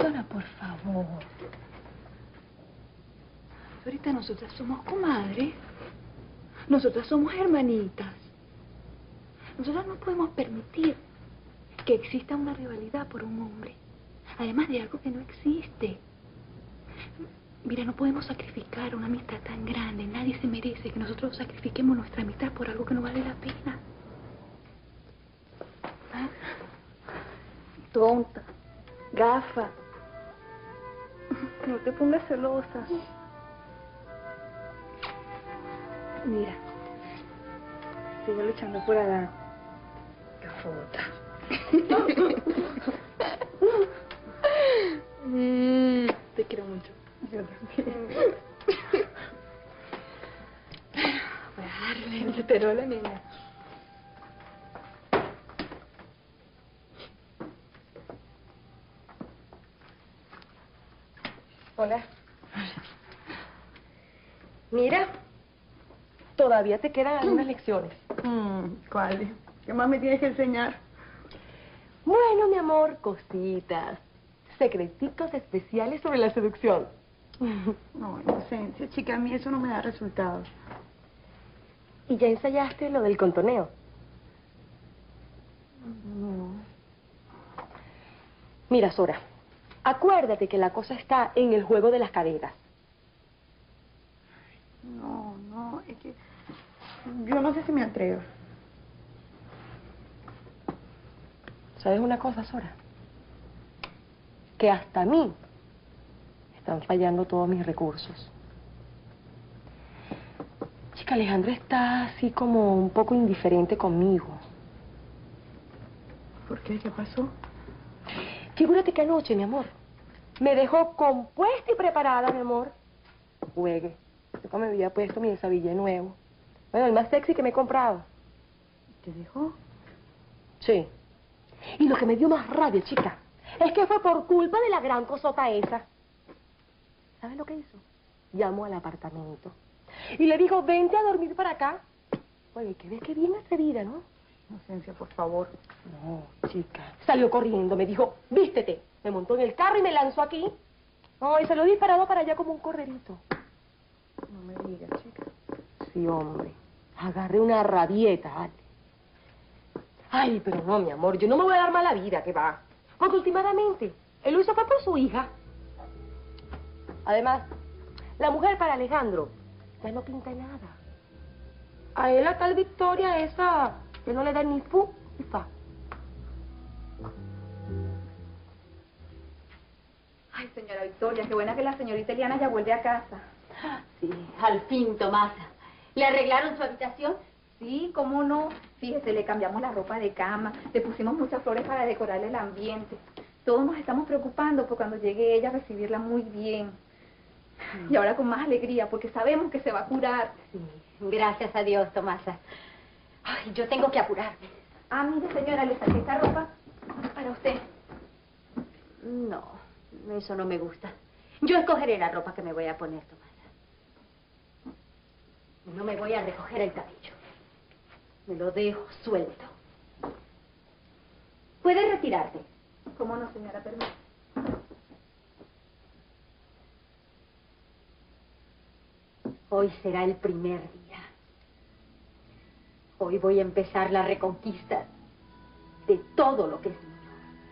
Sora, por favor. Ahorita nosotras somos comadres. Nosotras somos hermanitas. Nosotras no podemos permitir que exista una rivalidad por un hombre. Además de algo que no existe. Mira, no podemos sacrificar una amistad tan grande. Nadie se merece que nosotros sacrifiquemos nuestra amistad por algo que no vale la pena. ¿Ah? Tonta. Gafa. No te pongas celosa. Mira. Sigue luchando por Adán. Gafota. Te quiero mucho. Yo también. Voy a darle el tetero a la nena. Hola. Mira, todavía te quedan algunas lecciones. ¿Cuáles? ¿Qué más me tienes que enseñar? Bueno, mi amor, cositas. Secreticos especiales sobre la seducción. No, inocencia, chica, a mí eso no me da resultados. ¿Y ya ensayaste lo del contoneo? No. Mira, Sora, acuérdate que la cosa está en el juego de las caderas. No, es que yo no sé si me atrevo. ¿Sabes una cosa, Sora? Que hasta a mí están fallando todos mis recursos. Chica, Alejandra está así como un poco indiferente conmigo. ¿Por qué? ¿Qué pasó? Figúrate que anoche, mi amor, me dejó compuesta y preparada, mi amor. Juegue. Yo me había puesto mi desabillé nuevo. Bueno, el más sexy que me he comprado. ¿Te dejó? Sí. Y lo que me dio más rabia, chica, es que fue por culpa de la gran cosota esa. ¿Sabes lo que hizo? Llamó al apartamento y le dijo, vente a dormir para acá. Oye, que ves que bien atrevida, ¿no? Inocencia, por favor. No, chica. Salió corriendo, me dijo, vístete. Me montó en el carro y me lanzó aquí. No, y se lo he disparado para allá como un correrito. No me digas, chica. Sí, hombre. Agarré una rabieta, ¿vale? Ay, pero no, mi amor, yo no me voy a dar mala vida, que va. Porque últimamente, él lo hizo fue por su hija. Además, la mujer para Alejandro ya no pinta nada. A él la tal Victoria esa, que no le da ni fu ni fa. Ay, señora Victoria, qué buena que la señorita Eliana ya vuelve a casa. Sí, al fin, Tomasa. ¿Le arreglaron su habitación? Sí, cómo no. Fíjese, le cambiamos la ropa de cama, le pusimos muchas flores para decorar el ambiente. Todos nos estamos preocupando por cuando llegue ella a recibirla muy bien. Y ahora con más alegría, porque sabemos que se va a curar. Sí, gracias a Dios, Tomasa. Ay, yo tengo que apurarme. Ah, mire, señora, le saqué esta ropa para usted. No, eso no me gusta. Yo escogeré la ropa que me voy a poner, Tomasa. No me voy a recoger el cabello. Me lo dejo suelto. ¿Puedes retirarte? ¿Cómo no, señora? Permítame. Hoy será el primer día. Hoy voy a empezar la reconquista de todo lo que es mío.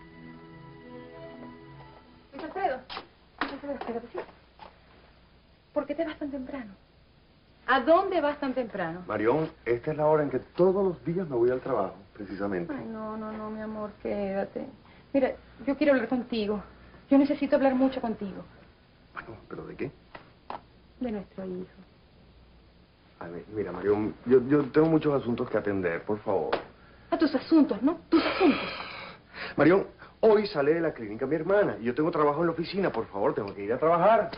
Luis Alfredo, espérate, sí. ¿Por qué te vas tan temprano? ¿A dónde vas tan temprano? Marión, esta es la hora en que todos los días me voy al trabajo, precisamente. Ay, no, mi amor, quédate. Mira, yo quiero hablar contigo. Yo necesito hablar mucho contigo. Bueno, ¿pero de qué? De nuestro hijo. A ver, mira, Marión, yo tengo muchos asuntos que atender, por favor. A tus asuntos, ¿no? Tus asuntos. Marión, hoy sale de la clínica mi hermana y yo tengo trabajo en la oficina, por favor, tengo que ir a trabajar.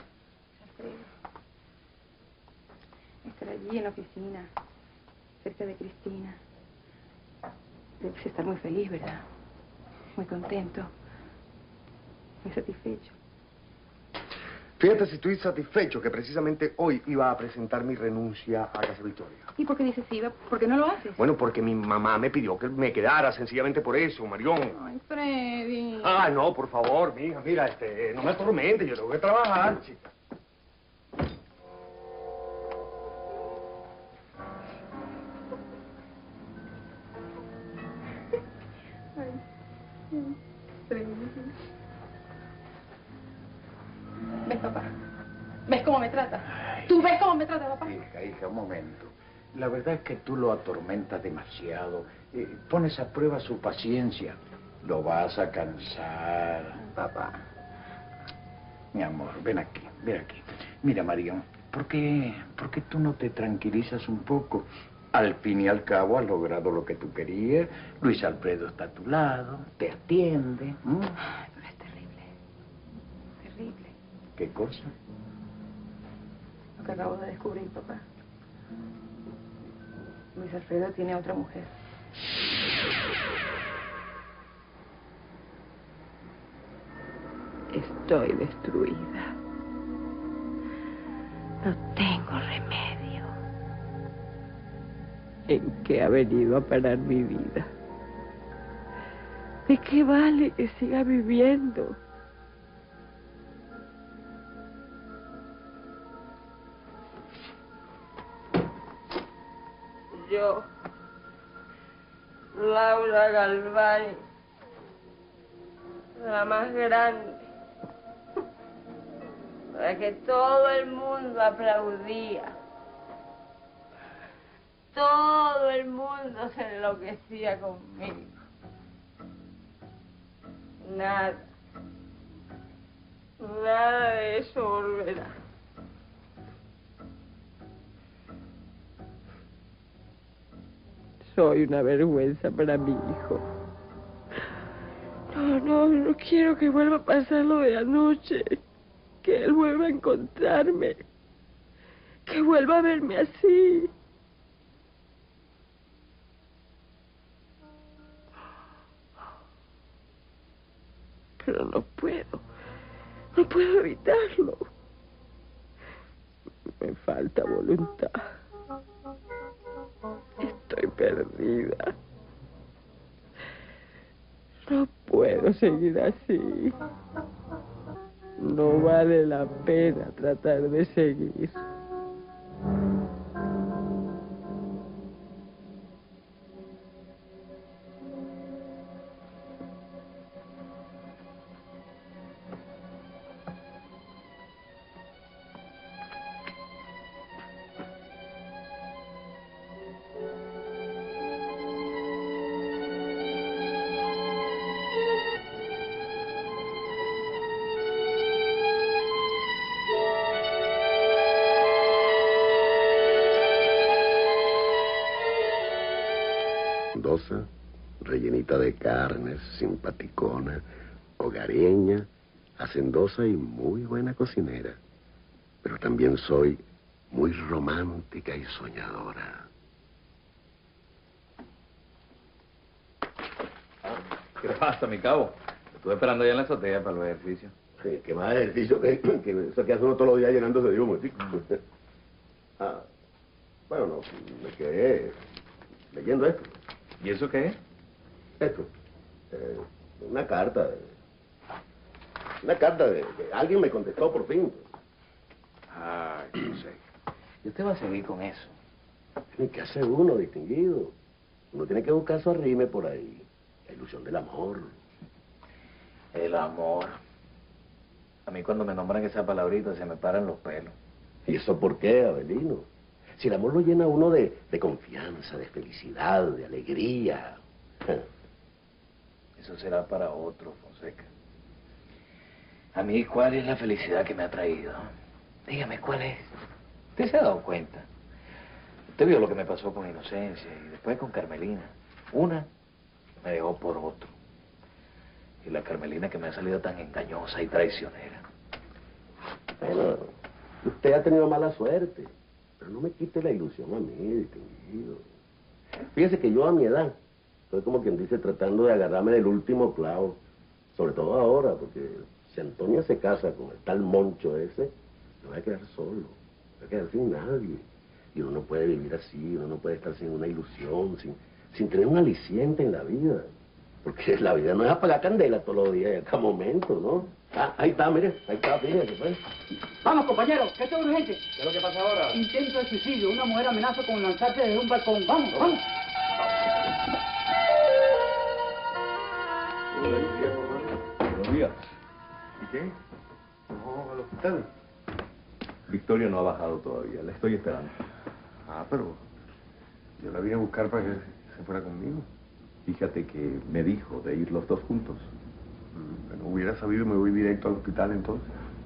Estar allí en la oficina, cerca de Cristina. Debes estar muy feliz, ¿verdad? Muy contento. Muy satisfecho. Fíjate si estoy satisfecho que precisamente hoy iba a presentar mi renuncia a Casa Victoria. ¿Y por qué dices sí? ¿Por qué no lo haces? Bueno, porque mi mamá me pidió que me quedara sencillamente por eso, Marión. Ay, Freddy. Ah, no, por favor, mija, mira, no me atormente, yo tengo que trabajar, chica. ¿Ves, papá? ¿Ves cómo me trata? ¿Tú ves cómo me trata, papá? Hija, un momento. La verdad es que tú lo atormentas demasiado. Pones a prueba su paciencia. Lo vas a cansar. Papá. Mi amor, ven aquí, ven aquí. Mira, Marión, ¿por qué tú no te tranquilizas un poco? Al fin y al cabo has logrado lo que tú querías. Luis Alfredo está a tu lado, te atiende. Ay, pero es terrible. Terrible. ¿Qué cosa? Lo que acabo de descubrir, papá. Luis Alfredo tiene a otra mujer. Estoy destruida. No tengo remedio. ¿En qué ha venido a parar mi vida? ¿De qué vale que siga viviendo? Yo, Laura Galván, la más grande, la que todo el mundo aplaudía. Todo el mundo se enloquecía conmigo. Nada. Nada de eso volverá. Soy una vergüenza para mi hijo. No quiero que vuelva a pasar lo de anoche. Que él vuelva a encontrarme. Que vuelva a verme así. Pero no puedo evitarlo. Me falta voluntad. Estoy perdida. No puedo seguir así. No vale la pena tratar de seguir. Rellenita de carnes, simpaticona, hogareña, hacendosa y muy buena cocinera. Pero también soy muy romántica y soñadora. ¿Qué pasa, mi cabo? Estuve esperando allá en la azotea para los ejercicios. Sí, ¿qué más ejercicio que eso que hace uno todos los días llenándose de humo, chico? Bueno, no, me quedé leyendo esto. ¿Y eso qué es? Esto. Una carta. Alguien me contestó por fin. Ay, no sé. Y usted va a seguir con eso. ¿Qué hace uno, distinguido? Uno tiene que buscar su arrime por ahí. La ilusión del amor. El amor. A mí cuando me nombran esa palabrita se me paran los pelos. ¿Y eso por qué, Abelino? Si el amor lo llena a uno de confianza, de felicidad, de alegría. Eso será para otro, Fonseca. A mí, ¿cuál es la felicidad que me ha traído? Dígame, ¿cuál es? ¿Usted se ha dado cuenta? Usted vio lo que me pasó con Inocencia y después con Carmelina. Una me dejó por otro. Y la Carmelina que me ha salido tan engañosa y traicionera. Bueno, usted ha tenido mala suerte. Pero no me quite la ilusión a mí, distinguido. Fíjese que yo a mi edad estoy como quien dice tratando de agarrarme del último clavo. Sobre todo ahora, porque Si Antonia se casa con el tal Moncho ese, se va a quedar solo, se va a quedar sin nadie. Y uno no puede vivir así, uno no puede estar sin una ilusión, sin tener un aliciente en la vida. Porque la vida no es apagar candela todos los días, en cada momento, ¿no? Ah, ahí está, mire, ahí está, fíjate, pues. Vamos, compañeros, que esto es urgente. ¿Qué es lo que pasa ahora? Intento de suicidio. Una mujer amenaza con lanzarse desde un balcón. Vamos, vamos. Buenos días. ¿Y qué? ¿No al hospital? Victoria no ha bajado todavía, la estoy esperando. Ah, pero yo la vine a buscar para que se fuera conmigo. Fíjate que me dijo de ir los dos juntos. No hubiera sabido, me voy directo al hospital entonces.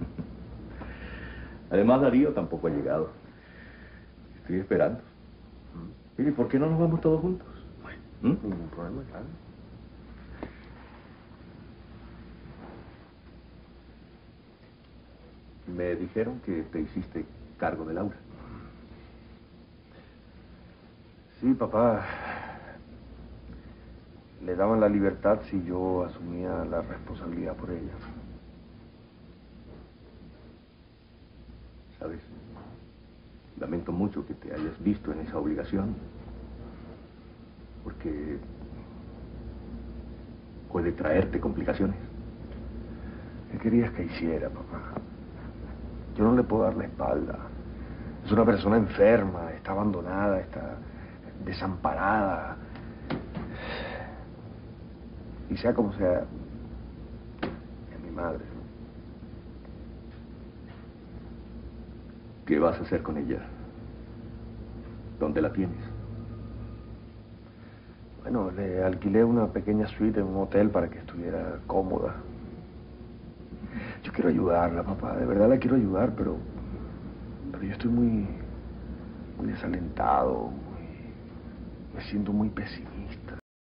Además, Darío tampoco ha llegado. Estoy esperando. Mire, ¿por qué no nos vamos todos juntos? Ningún problema, claro. Me dijeron que te hiciste cargo de Laura. Sí, papá. Le daban la libertad si yo asumía la responsabilidad por ella. ¿Sabes? Lamento mucho que te hayas visto en esa obligación. Porque puede traerte complicaciones. ¿Qué querías que hiciera, papá? Yo no le puedo dar la espalda. Es una persona enferma, está abandonada, está desamparada. Y sea como sea, es mi madre. ¿Qué vas a hacer con ella? ¿Dónde la tienes? Bueno, le alquilé una pequeña suite en un hotel para que estuviera cómoda. Yo quiero ayudarla, papá, de verdad la quiero ayudar, pero yo estoy muy desalentado, me siento muy pesimista.